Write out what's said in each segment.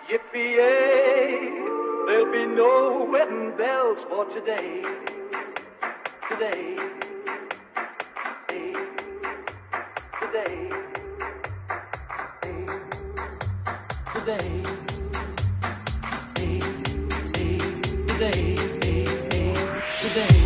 Yippee-yay, there'll be no wedding bells for today. Today. Today. Today. Today. Today.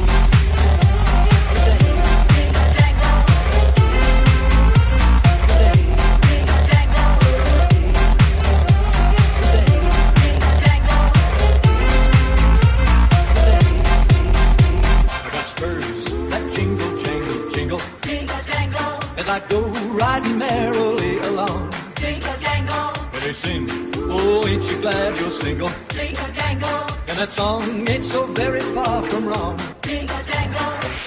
As I go riding merrily along, jingle jangle, and they sing, oh, ain't you glad you're single? Jingle jangle, and that song ain't so very far from wrong. Jingle jangle.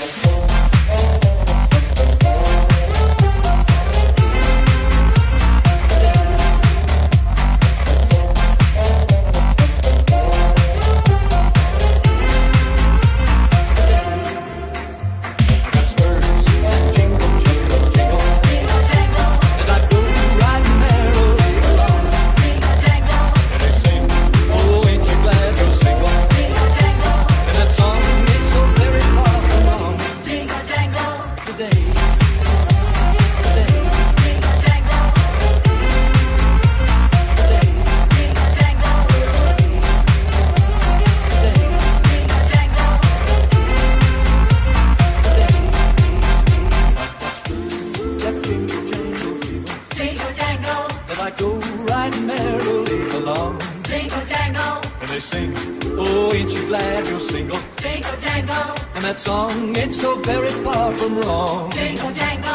I go riding merrily along, jingle jangle, and they sing, oh, ain't you glad you're single? Jingle jangle, and that song ain't so very far from wrong. Jingle jangle.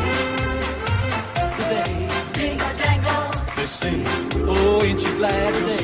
Oh, ain't you glad you're